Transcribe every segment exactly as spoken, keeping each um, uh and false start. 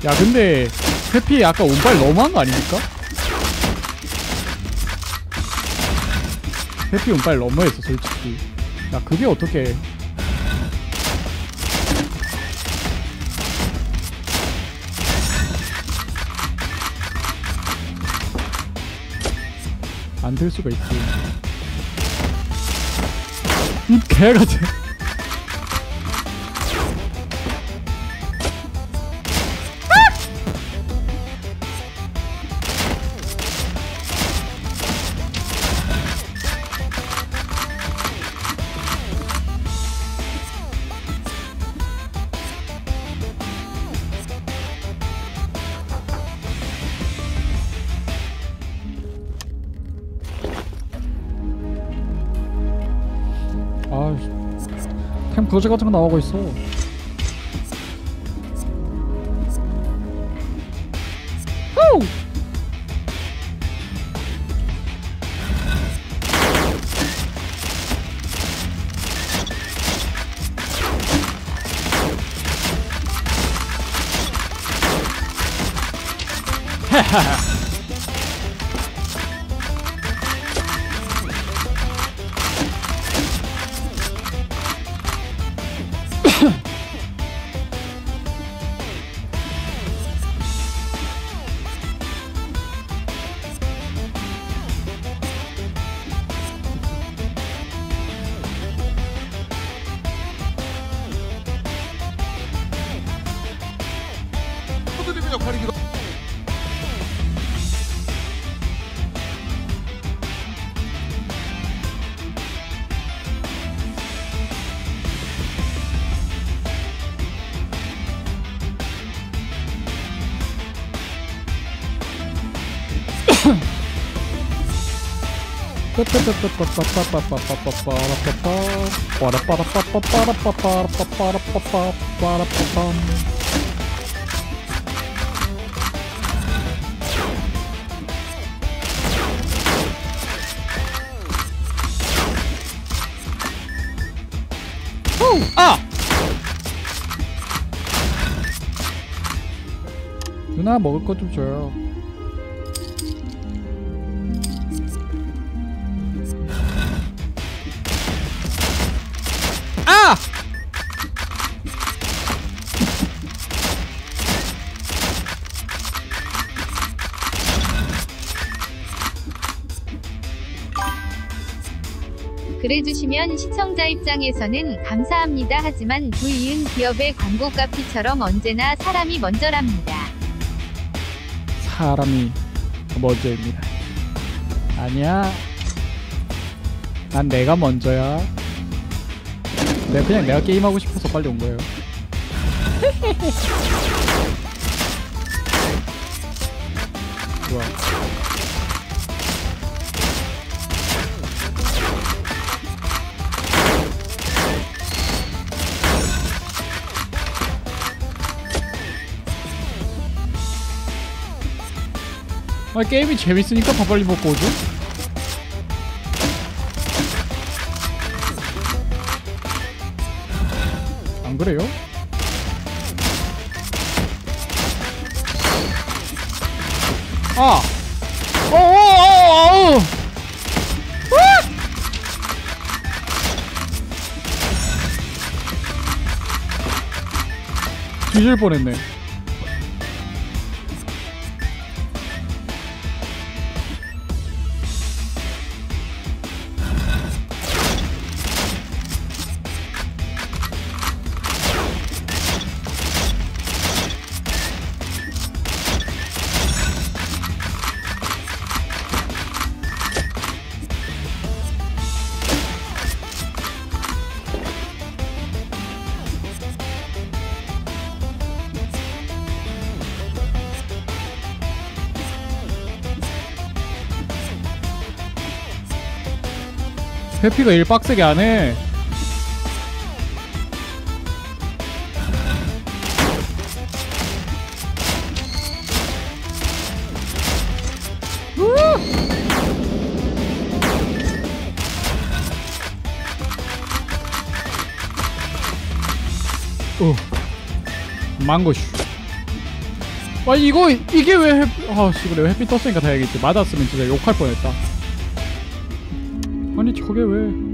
야 근데 회피 아까 운빨 너무한 거 아닙니까? 회피 운빨 너무했어 솔직히. 야 그게 어떻게 안 될 수가 있지. 이 개같아. 템 거지 같은 거 나오고 있어. 후! 하하하. 역할이기도. 아! 누나 먹을 것 좀 줘요. 아! 그래주시면 시청자 입장에서는 감사합니다. 하지만 부이은 기업의 광고 카피처럼 언제나 사람이 먼저랍니다. 사람이 먼저입니다. 아니야. 난 내가 먼저야. 내가 그냥 내가 게임하고 싶어서 빨리 온 거예요. 좋아. 아, 게임이 재밌으니까 더 빨리 먹고 오죠? 안 그래요? 아! 어어어어! 뒤질 뻔했네. 회피가 일 빡세게 안 해. 어. 망고슈. 와 이거 이게 왜 햇... 아씨 그래 햇빛 떴으니까 다행이지. 맞았으면 진짜 욕할 뻔했다. 아니 저게 왜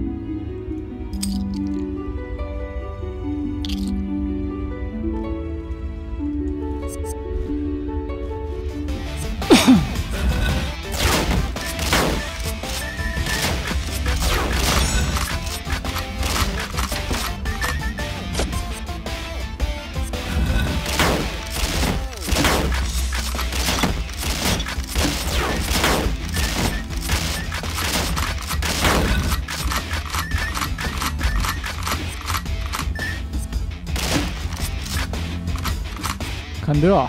간대요.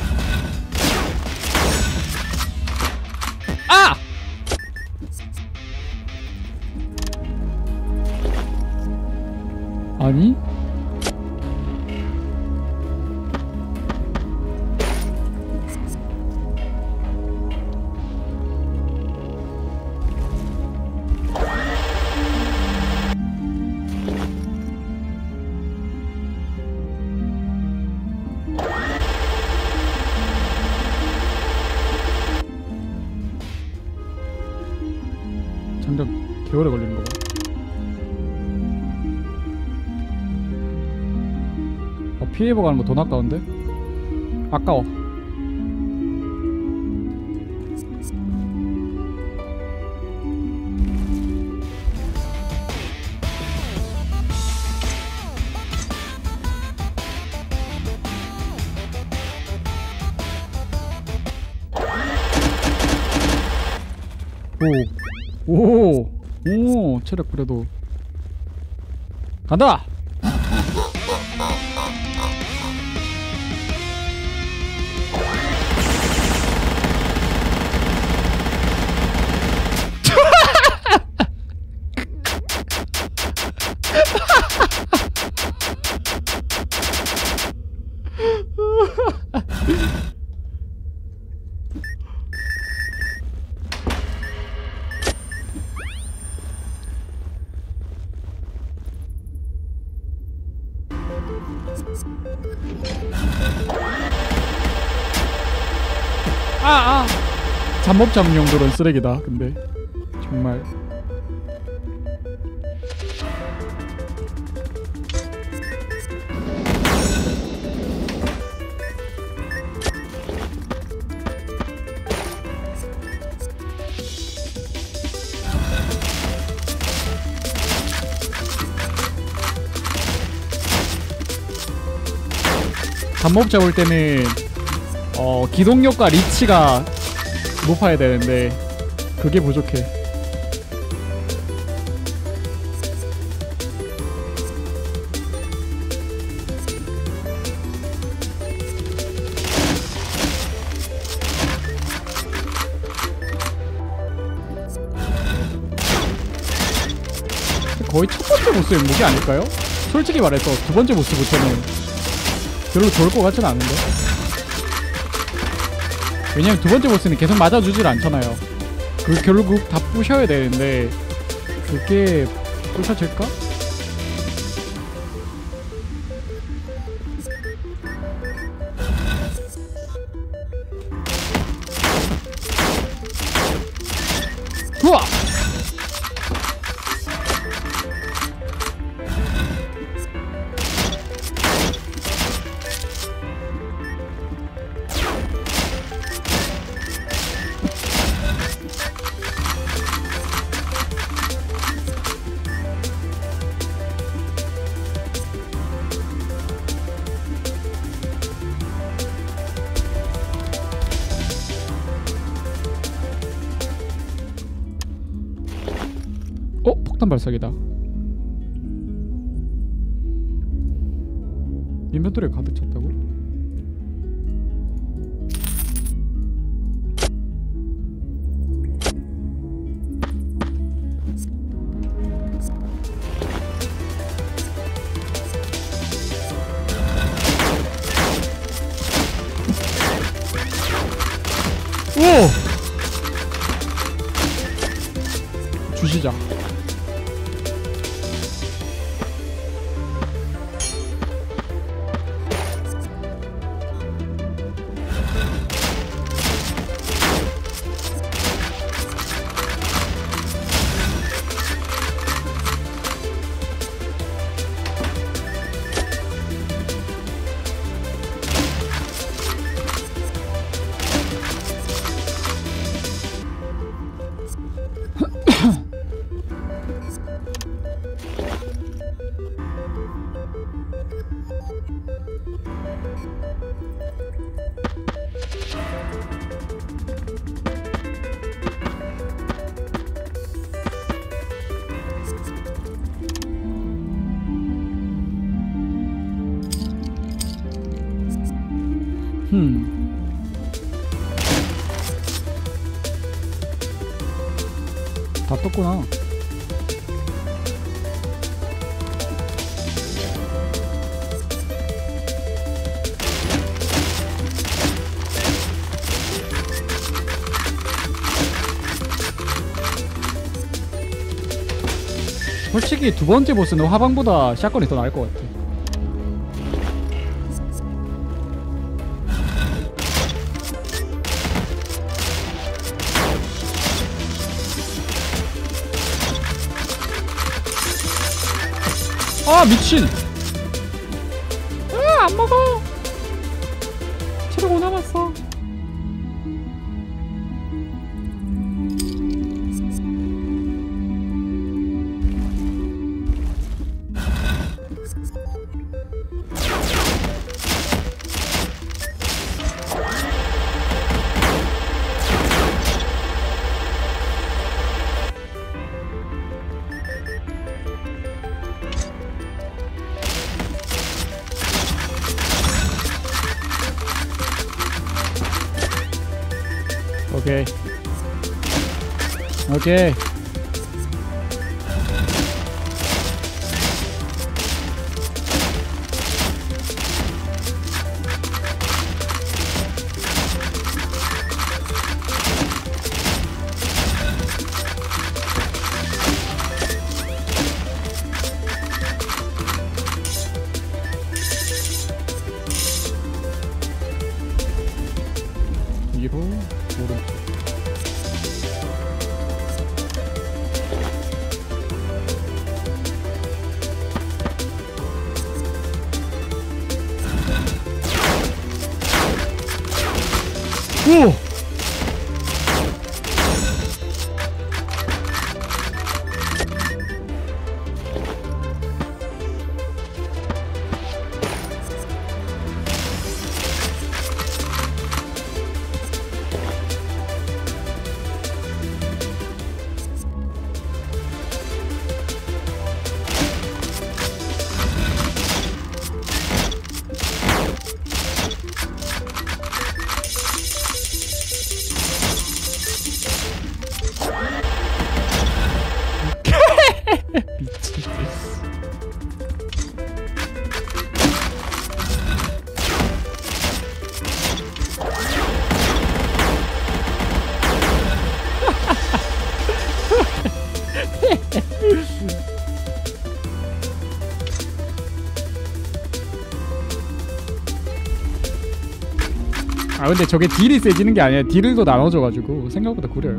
아! 아니? 장작 개오래 걸리는 거 봐. 어, 피해보 가는 거 돈 아까운데? 아까워. 오, 오, 오, 체력 그래도 간다. 아, 아. 잠복 잡는 용도로는 쓰레기다. 근데 정말 잠복 잡을 때는 어 기동력과 리치가 높아야 되는데 그게 부족해. 거의 첫 번째 보스의 무기 아닐까요? 솔직히 말해서 두 번째 보스부터는 별로 좋을 것 같진 않은데. 왜냐면 두 번째 보스는 계속 맞아주질 않잖아요. 그 결국 다 부셔야 되는데 그게 부셔질까? 우와! 어? 폭탄 발사기다. 인벤토리가 가득 찼다고? 오! 주시자. 흠. 다 떴구나. 솔직히 두 번째 보스는 화방보다 샷건이 더 나을 것 같아. 아 미친! 아 안 먹어! 체력 오 남았어. 오케이 오케이 위로 오른쪽. 오! 아 근데 저게 딜이 세지는 게 아니라 딜을 더 나눠줘가지고 생각보다 구려요.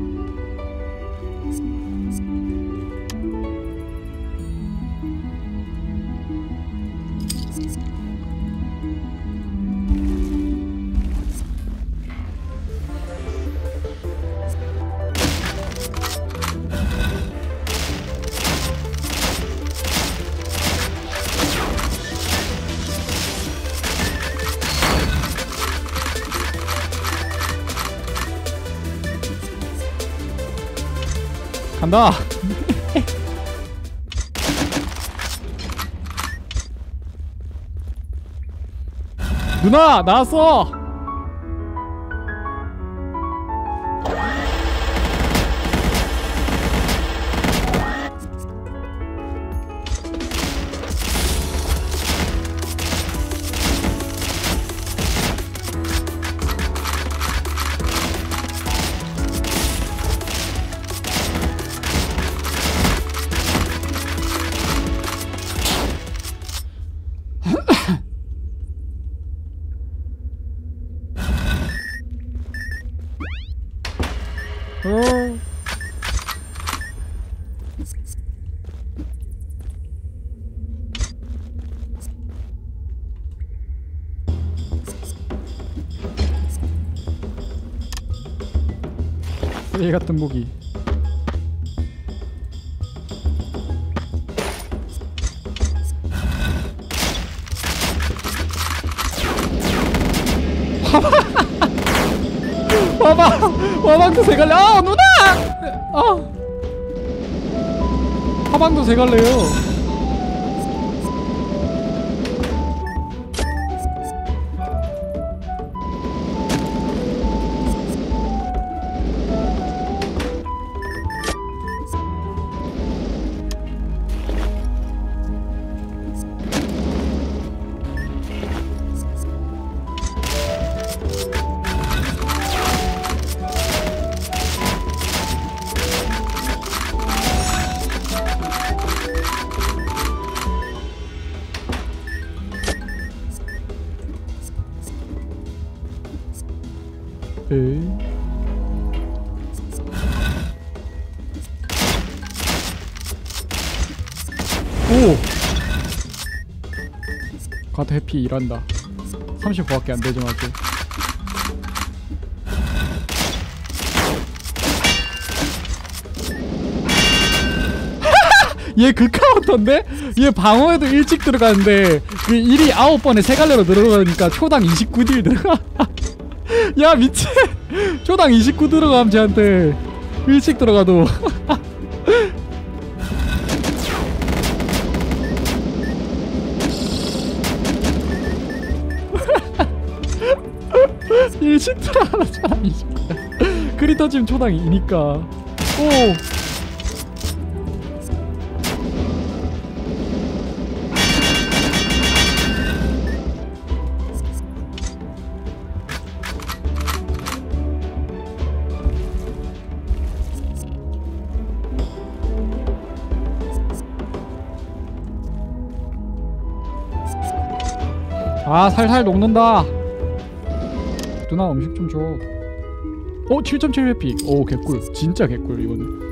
간다. 누나 나왔어. 어. 쓰레기 같은 무기. 화방 화방도 세 갈래. 아 누나. 아 화방도 세 갈래요. 에이. 오! 가드 해피 일한다. 삼십구밖에 안 되지만 아직. 얘 그 카운터인데? 얘 방어에도 일찍 들어가는데 그 일이 아홉 번에 세 갈래로 들어가니까 초당 이십구 딜 들어가. 야 미친. 초당 이십구 들어가면 쟤한테 일찍 들어가도. 일찍 들어가면 초당 이십구. 크리터 지금 초당 이니까. 오. 아 살살 녹는다. 누나 음식 좀 줘. 어 칠 점 칠 회피. 오 개꿀. 진짜 개꿀 이거는.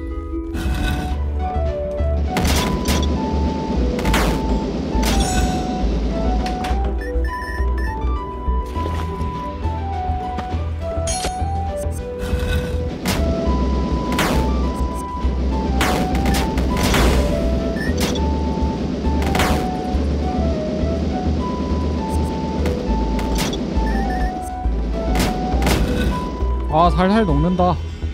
아 살살 녹는다.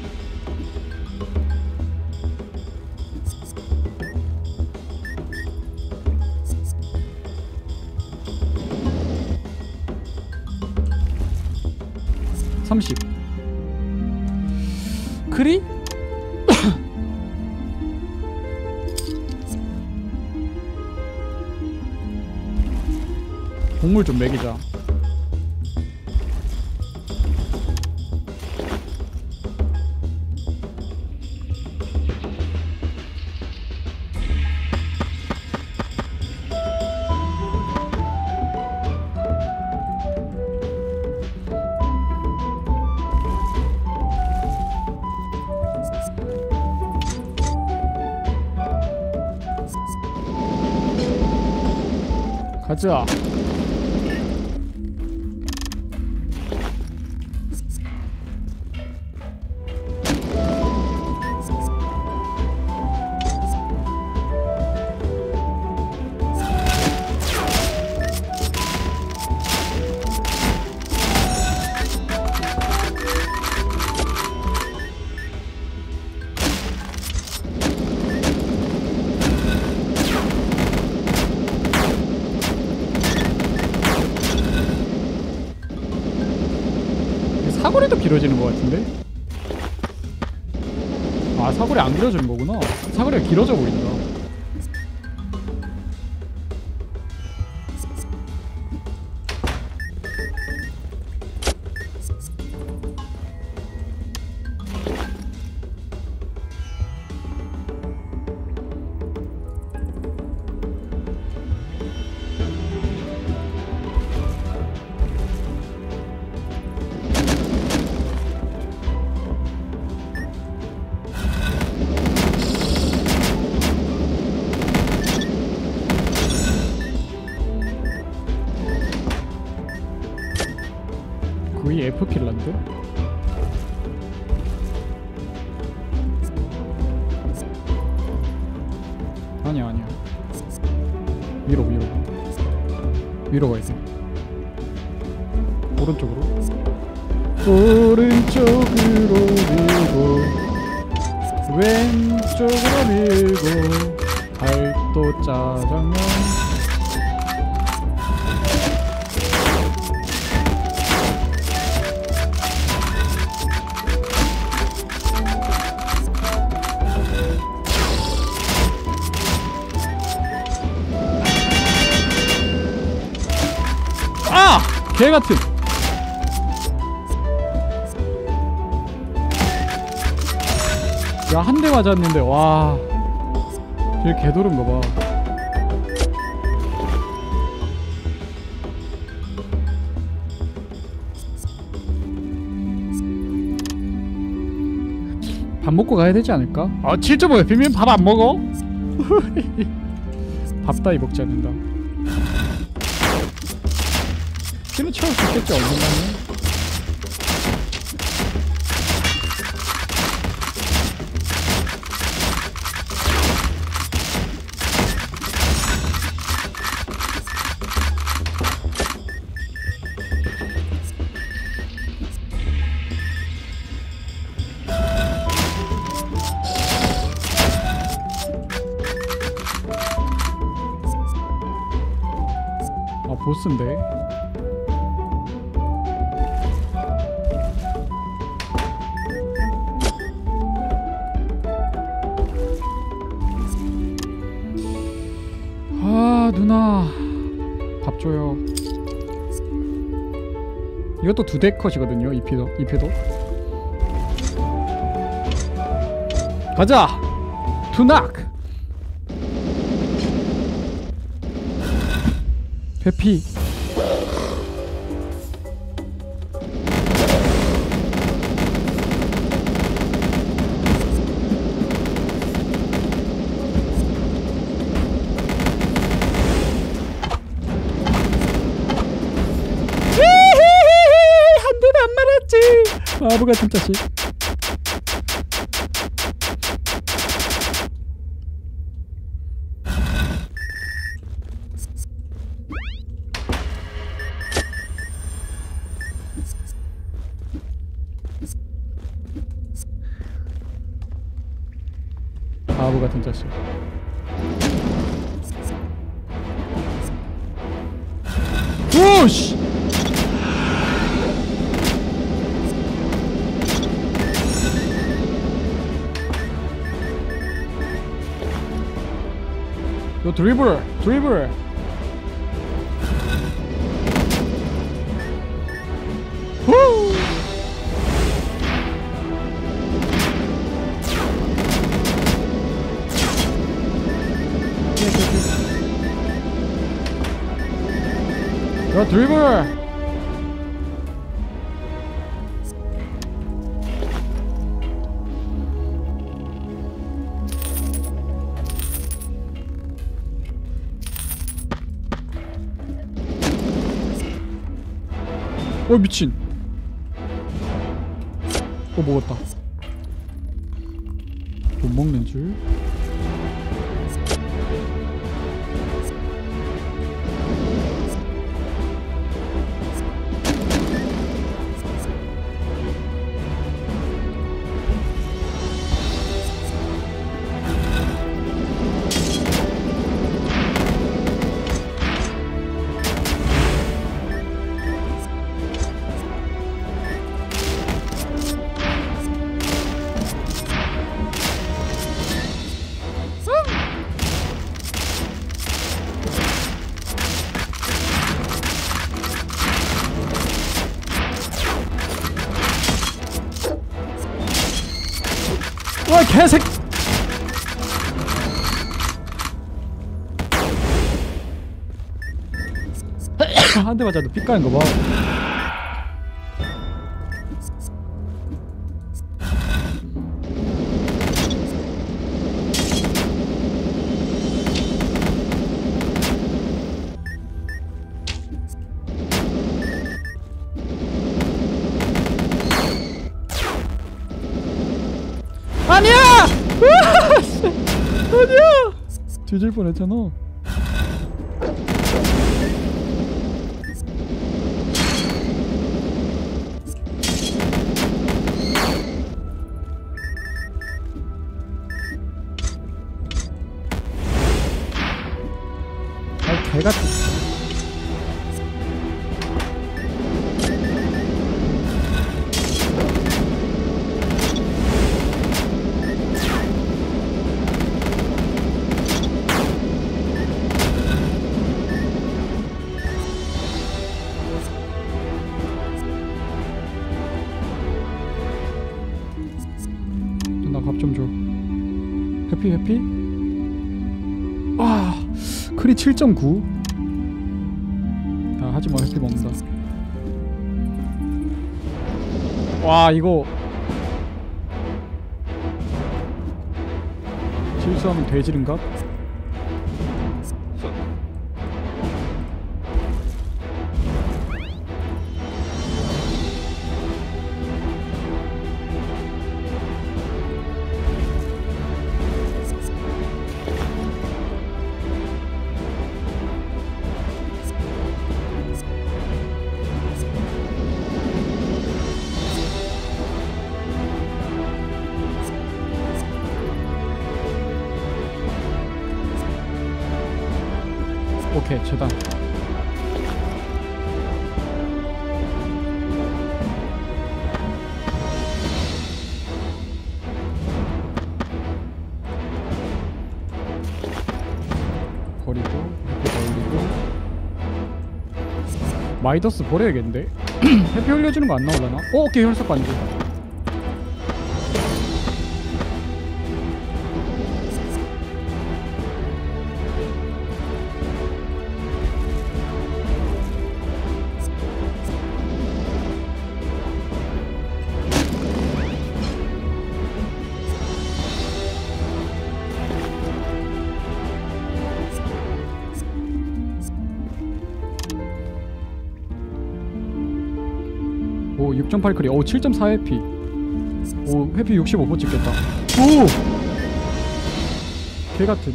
삼십. 크리? 곡물 좀 먹이자. 가자. 사거리도 길어지는 것 같은데? 아 사거리 안 길어지는 거구나. 사거리가 길어져 보인다. 거의 F킬란데? 아니야 아니야. 위로 위로 위로 가야지. 오른쪽으로. 오른쪽으로 밀고 왼쪽으로 밀고 팔도 짜장면. 아! 개같은. 야, 한 대 맞았는데 와, 쟤 개도른가 봐. 밥 먹고 가야 되지 않을까? 아, 칠 점 오에 비면 밥 안 먹어? 밥 따위 먹지 않는다. 키는 채울 수 있겠지, 언젠가는. 아, 보스인데. 아, 누나 밥 줘요. 이것도 두 대 컷이거든요. 이 피도 이 피도. 가자. 투낙. 회피. 한 대도 안 맞았지. 바보 같은 자식. 바보 같은 자식. 오씨. 너 드리블, 드리블. 후. 너 드리블. 어, 미친. 어, 먹었다. 못 먹는 줄. 와, 개색. 한 대 맞아도 피 까는 거 봐. 아니야! 아니야! 뒤질 뻔했잖아. 개같은. 나 밥 좀 줘. 해피 해피? 아 크리 칠 점 구. 야 하지마 해피 먹는다. 와 이거 실수하면 돼지른가? 오케이 재단. 버리고 이렇게 올리고. 마이더스 버려야겠는데? 해피 올려주는 거 안 나오려나? 어 오케이 혈석 반지. 오 육 점 팔 크리. 오 칠 점 사 해피. 오 해피 육십오 퍼센트 찍겠다. 오 개같은.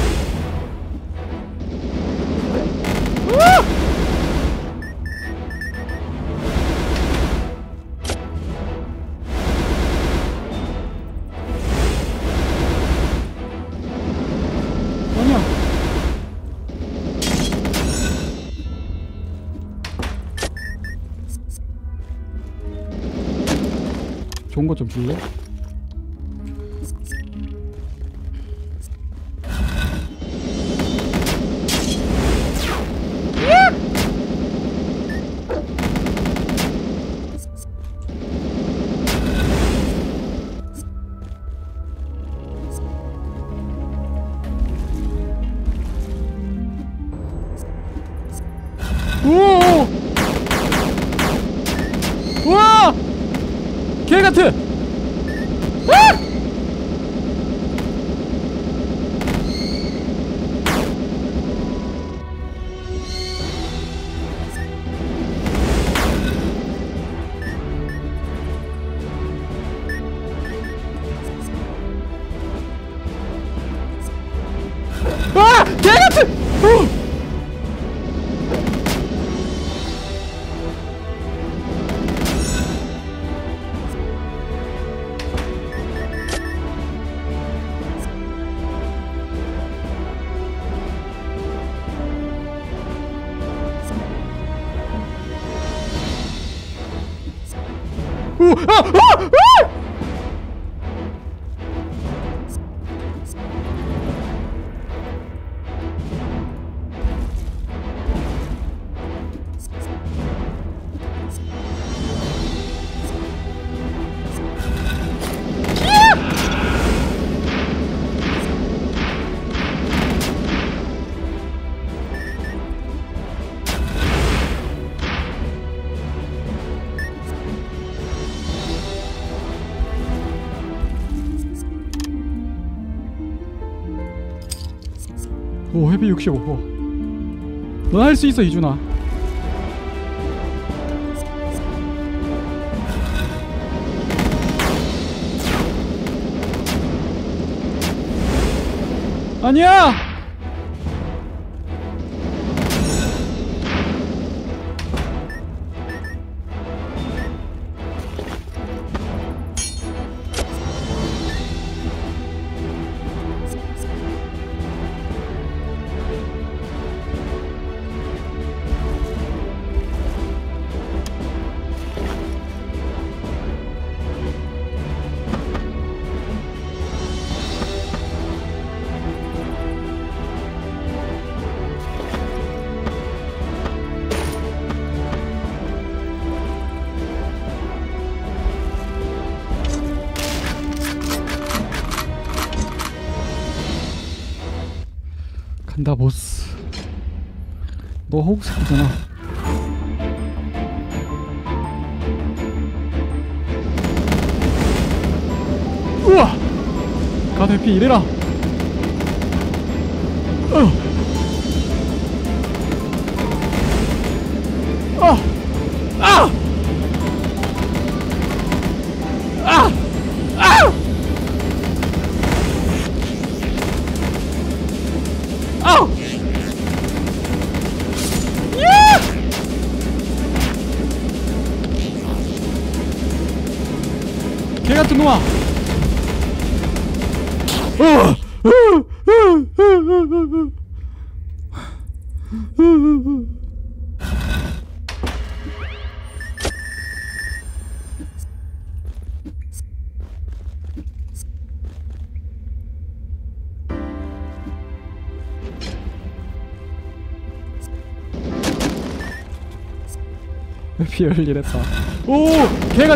아니야. 좋은 거 좀 줄래? 오! 우와! 개같은! 아! 아! 개같은! 어! 오! 아! 아! 아! 오 헤비 육십오 퍼센트. 넌 할 수 있어 이준아. 아니야. 간다 보스. 너 호구 새끼잖아. 우와! 가 대피 이래라. 어. 아! 아! 아! 아! 아우! 예! 개 같은 놈아! 어! 피 열일했다. 오! 개가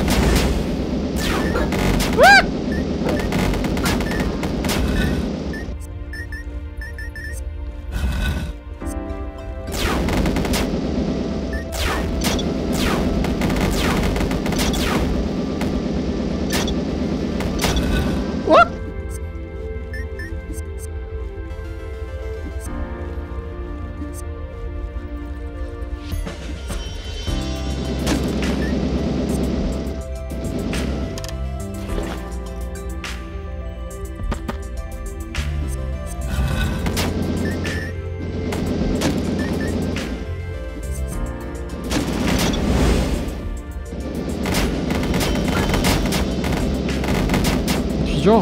뒤져.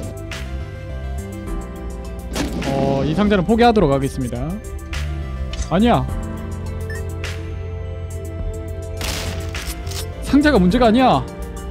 어, 이 상자는 포기하도록 하겠습니다. 아니야. 상자가 문제가 아니야.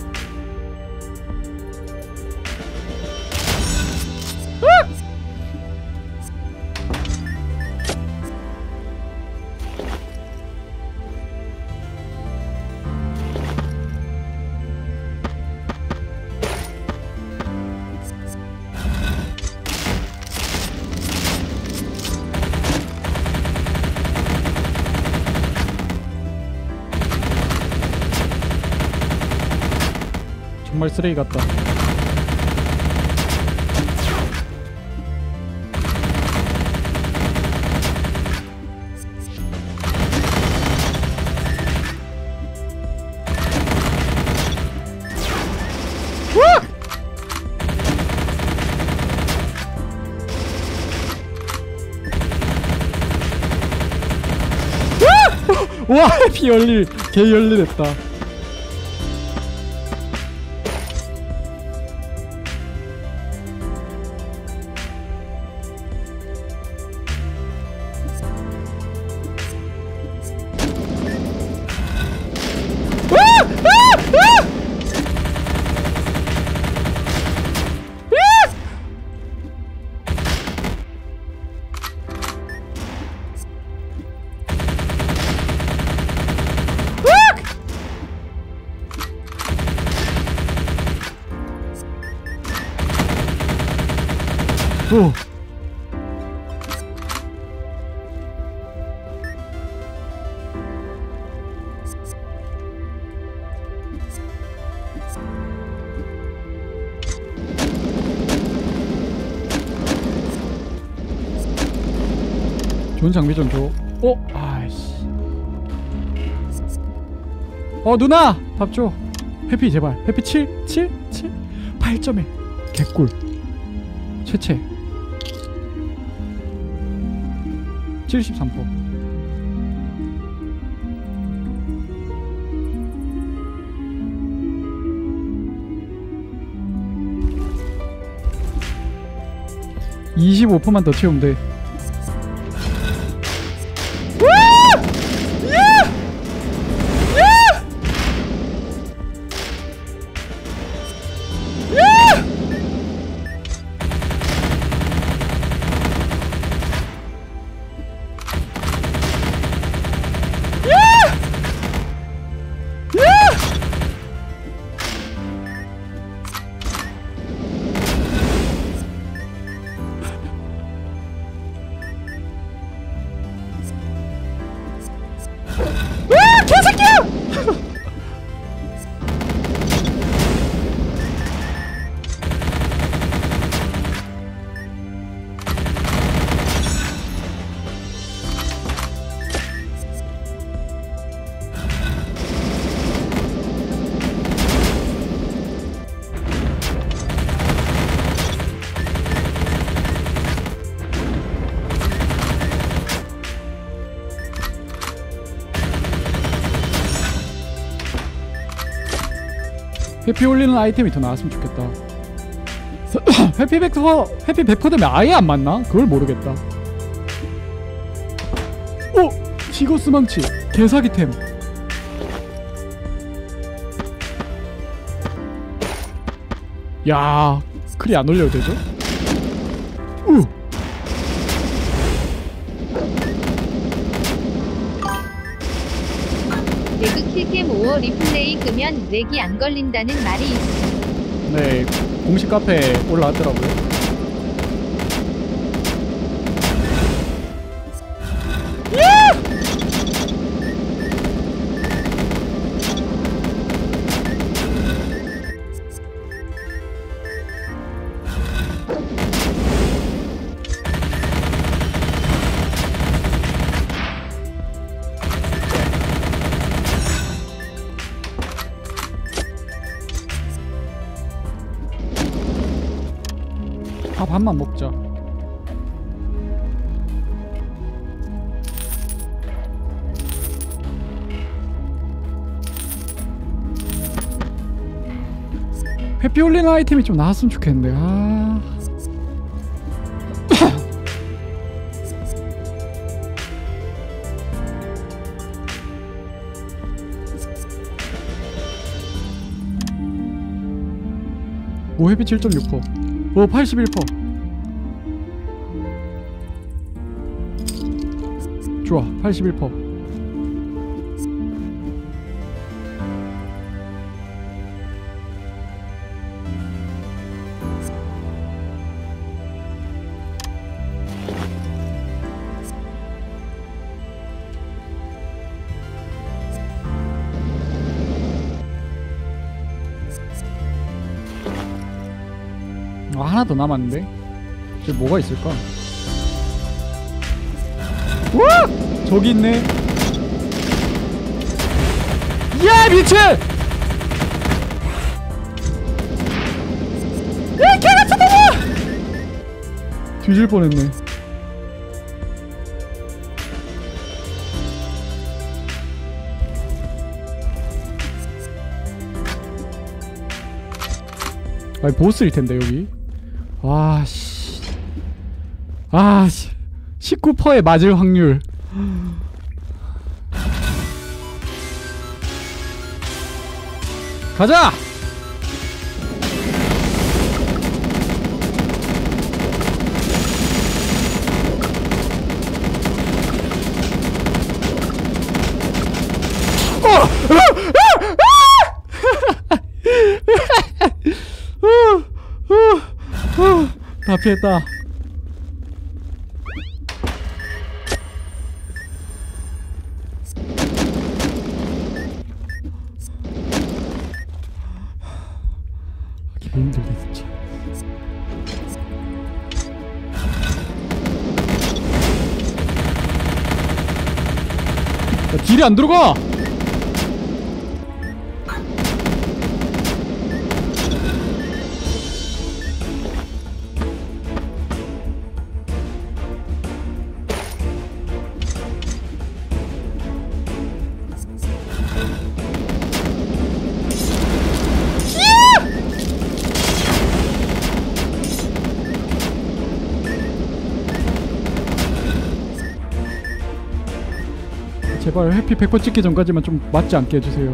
정말 쓰레기 같다. 와! 피 열릴, 개 열일했다. 오. 좋은 장비 좀 줘. 어? 아이씨. 어 누나! 답 줘. 해피 제발. 해피 칠? 칠? 칠? 팔 점일. 개꿀. 최채. 칠십삼 퍼센트. 이십오 퍼센트만 더 채우면 돼. 회피 올리는 아이템이 더 나왔으면 좋겠다. 회피 백 퍼센트 회피 백 퍼센트 되면 아예 안 맞나? 그걸 모르겠다. 오! 시거스 망치 개사기템. 야, 크리 안 올려도 되죠? 우! 레그 킬캠 오어 리플레이 끄면 렉이 안 걸린다는 말이 있음. 네, 공식 카페에 올라왔더라고요. 밥 한만 먹자. 회피 올리는 아이템이 좀 나왔으면 좋겠는데. 아. 오, 회피 칠 점 육 퍼센트. 오, 팔십일 퍼센트. 좋아, 팔십일 퍼센트. 아, 하나 더 남았는데? 저기 뭐가 있을까? 우와! 저기 있네. 야, 미친! 야, 개같은 놈아! 뒤질 뻔했네. 아니, 보스일 텐데 여기. 아씨. 아씨. 십구 퍼센트에 맞을 확률. 가자! 다 피했다. 개 힘들다 진짜. 야, 딜이 안 들어가. 제발 해피 백 퍼센트 찍기 전까지만 좀 맞지 않게 해주세요.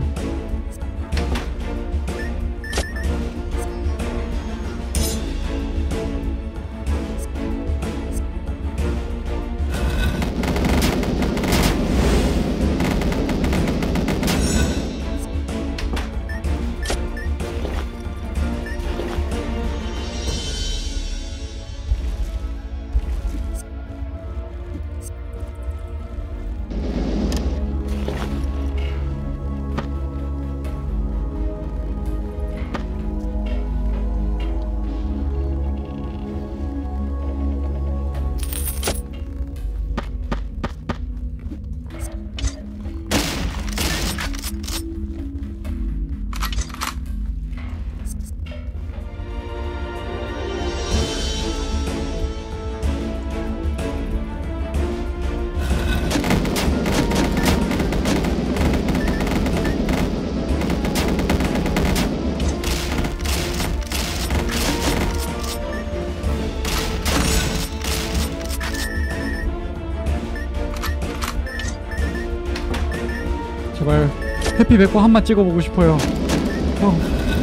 제발 해피 백호 한번 찍어보고 싶어요. 어.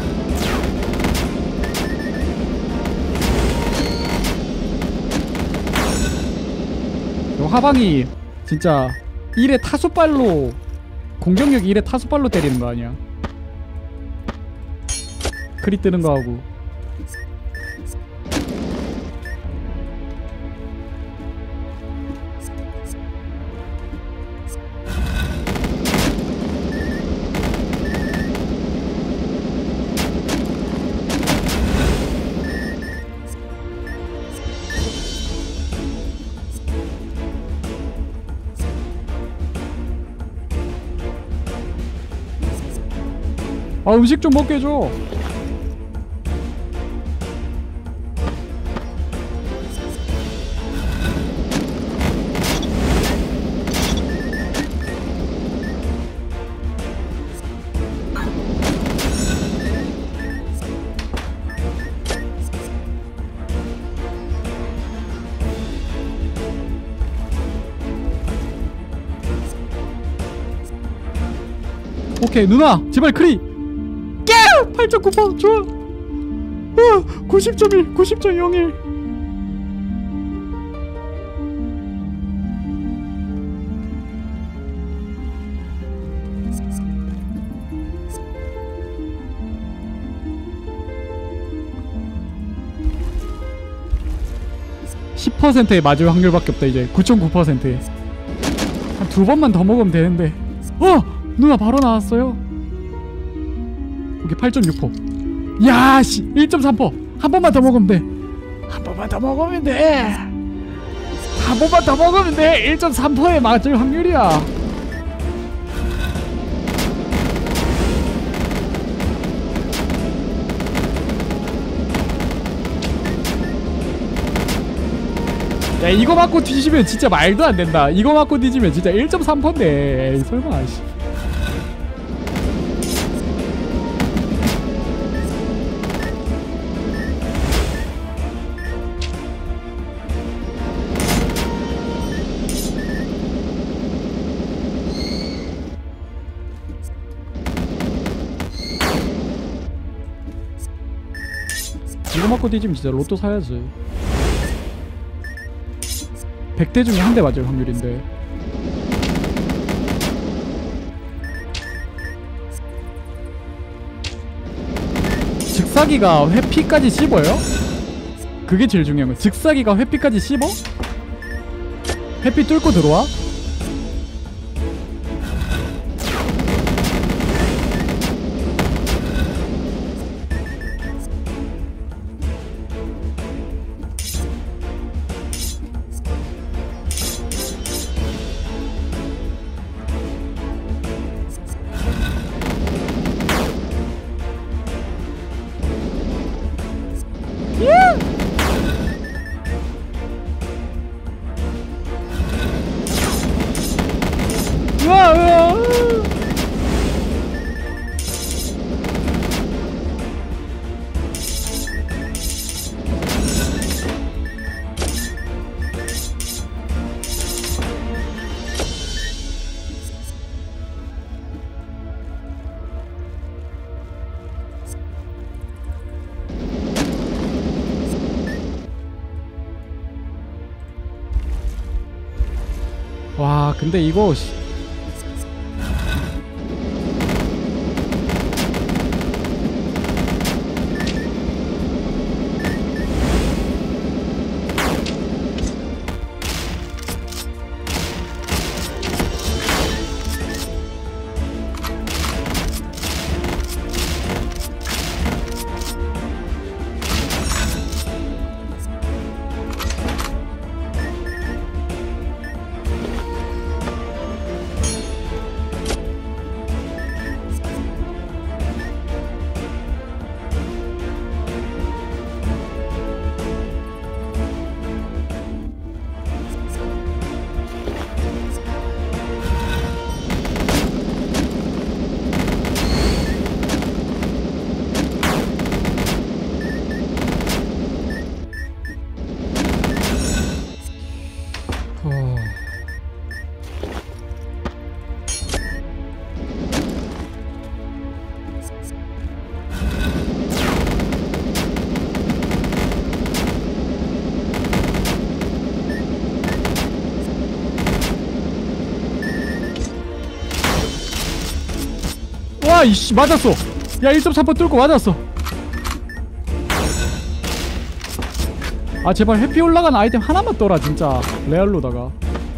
요 하방이 진짜 일에 타수발로 공격력 일에 타수발로 때리는 거 아니야? 크리 뜨는 거 하고. 아, 음식 좀 먹게 해줘. 오케이 누나 제발 크리. 팔 점 구 퍼센트 좋아. 어, 구십 점 일, 구십 점 영일. 십 퍼센트에 맞을 확률밖에 없다. 이제 구 점 구 퍼센트에 한 두 번만 더 먹으면 되는데. 어! 누나 바로 나왔어요. 팔 점 육 퍼센트. 야씨 일 점 삼 퍼센트. 한 번만 더 먹으면 돼. 한 번만 더 먹으면 돼. 한 번만 더 먹으면 돼. 일 점 삼 퍼센트에 맞을 확률이야. 야 이거 맞고 뒤지면 진짜 말도 안 된다. 이거 맞고 뒤지면 진짜 일 점 삼 퍼센트인데 에이, 설마 씨. 이거 맞고 뒤지면 진짜 로또 사야지. 백 대 중에 한 대 맞을 확률인데. 즉사기가 회피까지 씹어요? 그게 제일 중요한 거야. 즉사기가 회피까지 씹어? 회피 뚫고 들어와? 으아, 으아. 와 근데 이거 씨. 야 이씨 맞았어. 야 일 점 삼 번 뚫고 맞았어. 아 제발 회피 올라간 아이템 하나만 떠라 진짜 레알로다가.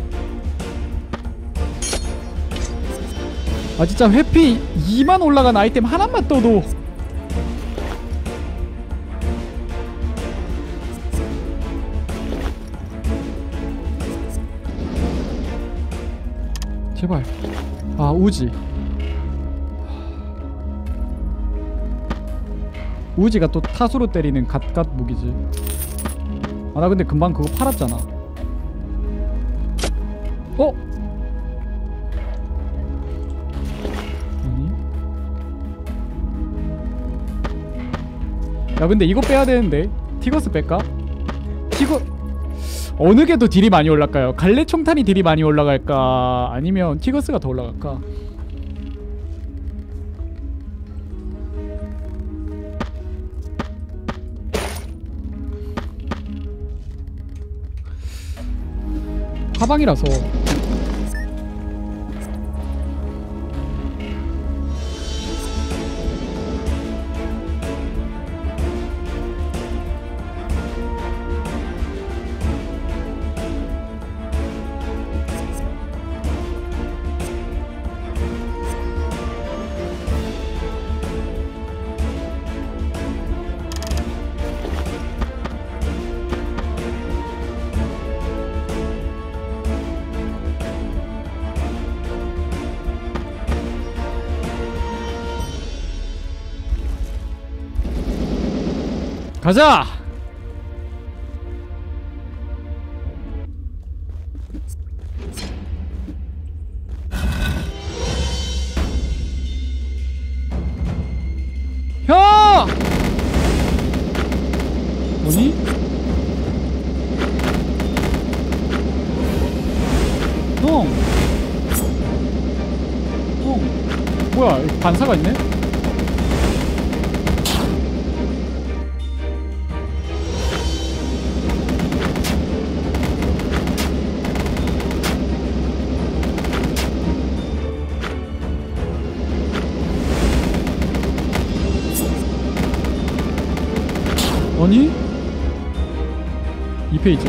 아 진짜 회피 이만 올라간 아이템 하나만 떠도. 제발. 아 우지. 우지가 또 타수로 때리는 갓갓 무기지. 아 나 근데 금방 그거 팔았잖아. 어? 아니? 야 근데 이거 빼야 되는데. 티거스 뺄까? 티거 어느 게 더 딜이 많이 올라갈까요? 갈래 총탄이 딜이 많이 올라갈까? 아니면 티거스가 더 올라갈까? 가방이라서. 가자! 형! 뭐니? 형! 형! 뭐야, 여기 반사가 있네? 아니? 이 페이지.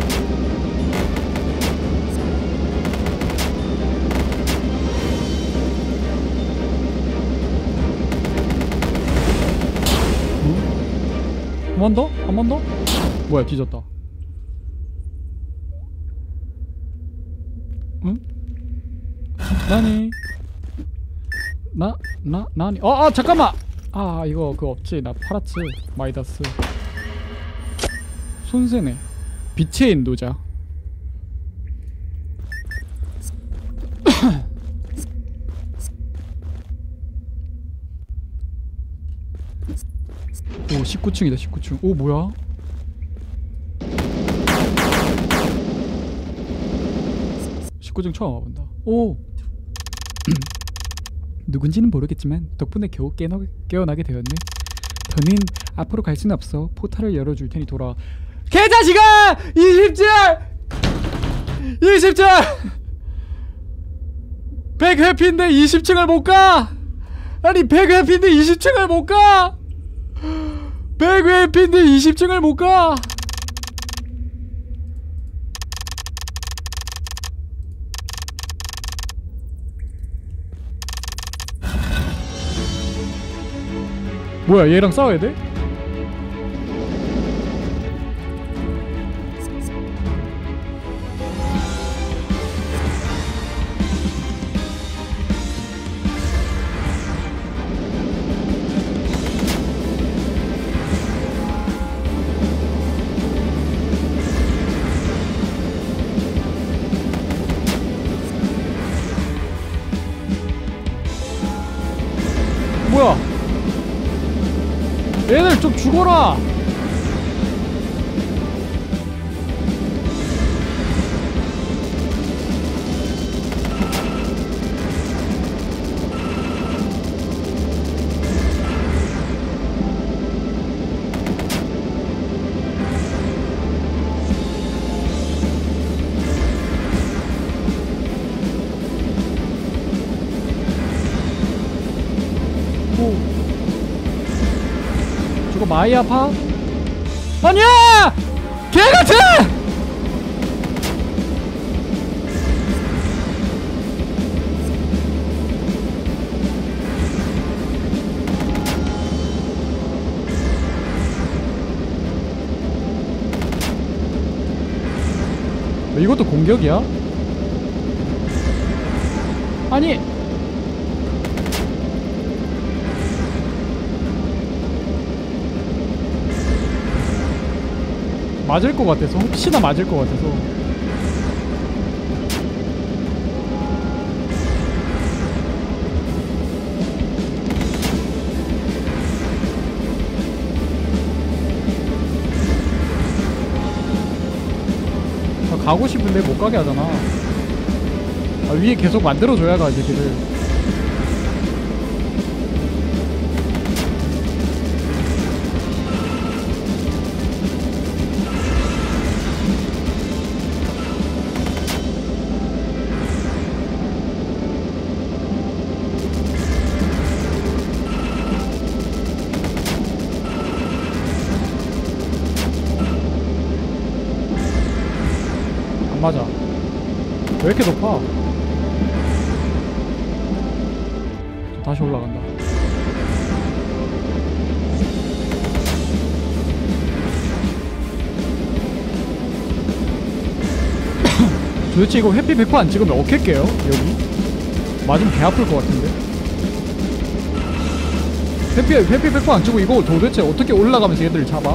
한 번 더? 한 번 더? 뭐야 뒤졌다. 응? 나니? 나? 나? 나니? 어! 아 잠깐만! 아 이거 그거 없지. 나 팔았지. 마이다스 손세네. 빛의 인도자. 오 십구 층이다 십구 층. 오 뭐야? 십구 층 처음 와본다. 오 누군지는 모르겠지만 덕분에 겨우 깨어, 깨어나게 되었네. 더는 앞으로 갈 수는 없어. 포탈을 열어줄 테니 돌아와. 개자식아! 이십 층! 이십 층! 백 회피인데 이십 층을 못 가! 아니 백 회피인데 이십 층을 못 가! 백 회피인데 이십 층을 못 가! 뭐야 얘랑 싸워야 돼? 뭐야? 얘들 좀 죽어라! 아이 아파? 아니야! 개같아! 이것도 공격이야? 아니 맞을 것 같아서 혹시나 맞을 것 같아서 가고 싶은데 못 가게 하잖아. 아, 위에 계속 만들어줘야 가지 길을. 맞아. 왜 이렇게 높아? 다시 올라간다. 도대체 이거 회피 백 퍼센트 안 찍으면 어떻게 깨요? 여기? 맞으면 개 아플 것 같은데? 회피, 회피 백 퍼센트 안 찍고 이거 도대체 어떻게 올라가면서 얘들을 잡아?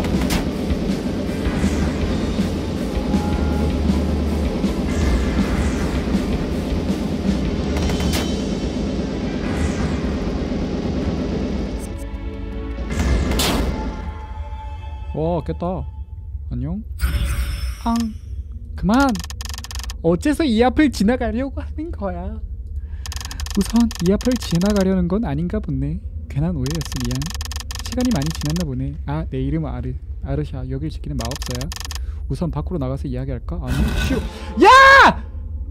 와 깼다. 안녕. 앙 그만. 어째서 이 앞을 지나가려고 하는 거야. 우선 이 앞을 지나가려는 건 아닌가 보네. 괜한 오해였어. 미안. 시간이 많이 지났나 보네. 아 내 이름은 아르. 아르샤. 여길 지키는 마법사야. 우선 밖으로 나가서 이야기할까? 아니 싫어. 야!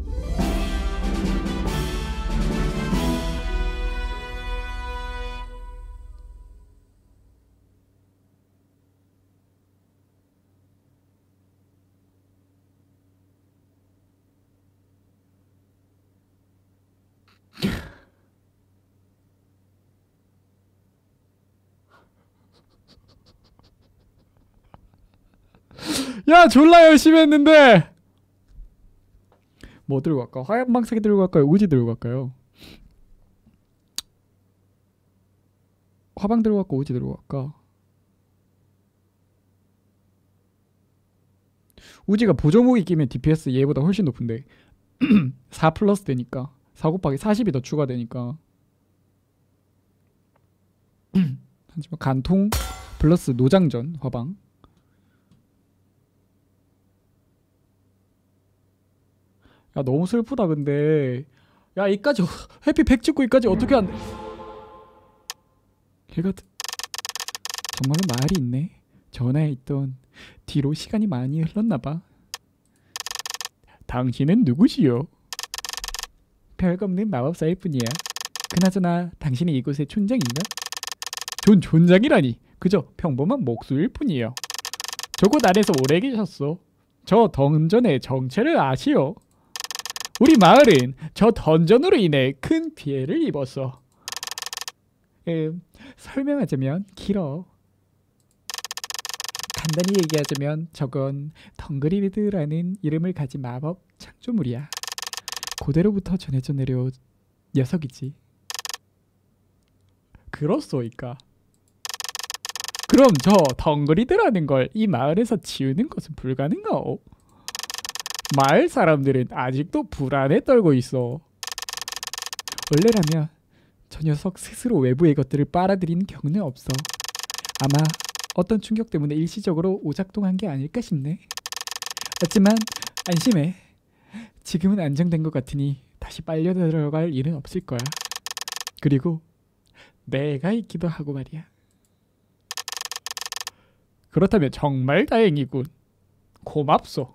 야 졸라 열심히 했는데 뭐 들고 갈까? 화양방사기 들고 갈까요? 우지 들고 갈까요? 화방 들고 갈까? 우지 들고 갈까? 우지가 보조무기 끼면 디피에스 얘보다 훨씬 높은데 사 플러스 되니까 사 곱하기 사십이 더 추가되니까 하지만 간통 플러스 노장전 화방. 야 너무 슬프다 근데. 야 이까지 해피 백 찍고 이까지 어떻게 안 돼. 걔같은 정말로 말이 있네. 전화에 있던 뒤로 시간이 많이 흘렀나봐. 당신은 누구시오? 별거 없는 마법사일 뿐이야. 그나저나 당신이 이곳의 촌장인가? 존 촌장이라니. 그저 평범한 목수일 뿐이에요. 저곳 안에서 오래 계셨어. 저 던전의 정체를 아시오? 우리 마을은 저 던전으로 인해 큰 피해를 입었어. 음, 설명하자면 길어. 간단히 얘기하자면 저건 덩그리드라는 이름을 가진 마법 창조물이야. 고대로부터 전해져 내려온 녀석이지. 그렇소이까. 그럼 저 덩그리드라는 걸 이 마을에서 지우는 것은 불가능하오. 마을 사람들은 아직도 불안에 떨고 있어. 원래라면 저 녀석 스스로 외부의 것들을 빨아들이는 경우는 없어. 아마 어떤 충격 때문에 일시적으로 오작동한 게 아닐까 싶네. 하지만 안심해. 지금은 안정된 것 같으니 다시 빨려 들어갈 일은 없을 거야. 그리고 내가 있기도 하고 말이야. 그렇다면 정말 다행이군. 고맙소.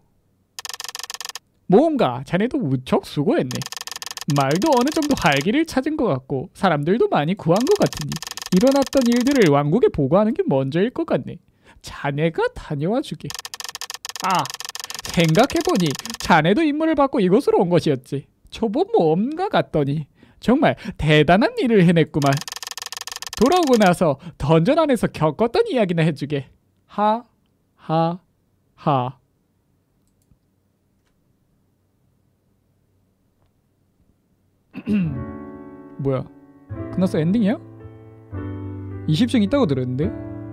모험가, 자네도 무척 수고했네. 말도 어느 정도 활기를 찾은 것 같고 사람들도 많이 구한 것 같으니 일어났던 일들을 왕국에 보고하는 게 먼저일 것 같네. 자네가 다녀와 주게. 아, 생각해보니 자네도 임무를 받고 이곳으로 온 것이었지. 초보 모험가 같더니 정말 대단한 일을 해냈구만. 돌아오고 나서 던전 안에서 겪었던 이야기나 해주게. 하, 하, 하. 뭐야? 끝났어? 엔딩이야? 이십 층 있다고 들었는데?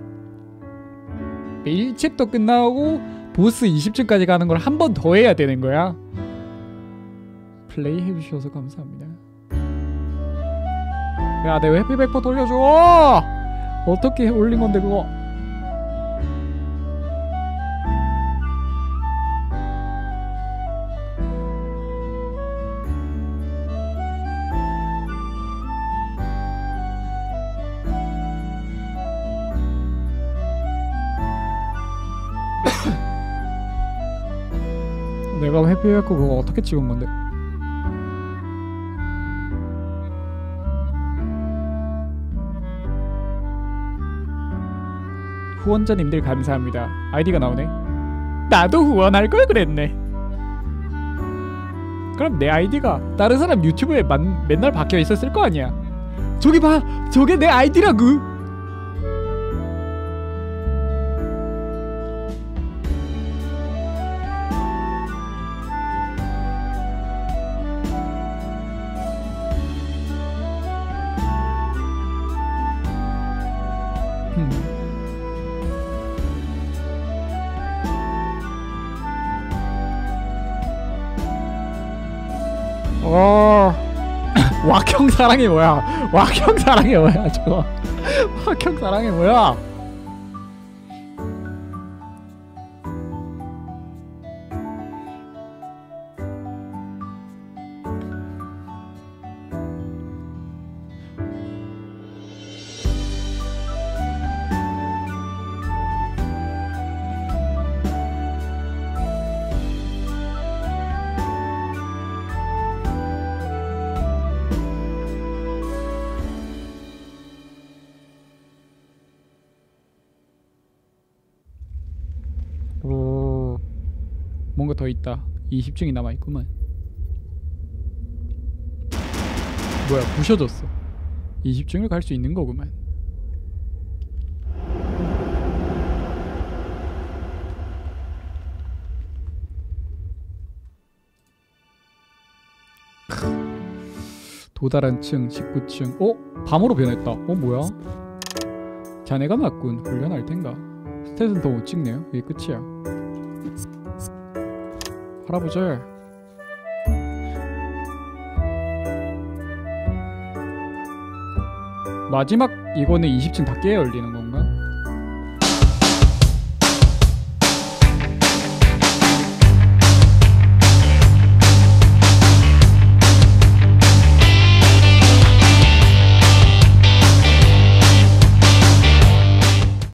일 챕터 끝나고 보스 이십 층까지 가는 걸 한 번 더 해야 되는 거야? 플레이 해주셔서 감사합니다. 야, 내 해피백퍼 돌려줘! 어떻게 올린 건데 그거? 내가 해피백퍼 그거 어떻게 찍은 건데? 후원자님들 감사합니다. 아이디가 나오네. 나도 후원할 걸 그랬네. 그럼 내 아이디가 다른 사람 유튜브에 만, 맨날 박혀 있었을 거 아니야. 저기 봐, 저게 내 아이디라고. 어... 왁형 사랑이 뭐야? 왁형 사랑이 뭐야 저거? 왁형 사랑이 뭐야? 오, 뭔가 더 있다. 이십 층이 남아있구만. 뭐야, 부셔졌어. 이십 층을 갈 수 있는 거구만. 도달한 층 십구 층. 어? 밤으로 변했다. 어 뭐야? 자네가 맞군. 훈련할 텐가. 스탯은 더 못 찍네요. 이게 끝이야. 할아버지. 마지막 이거는 이십 층 다 깨어 열리는 건가?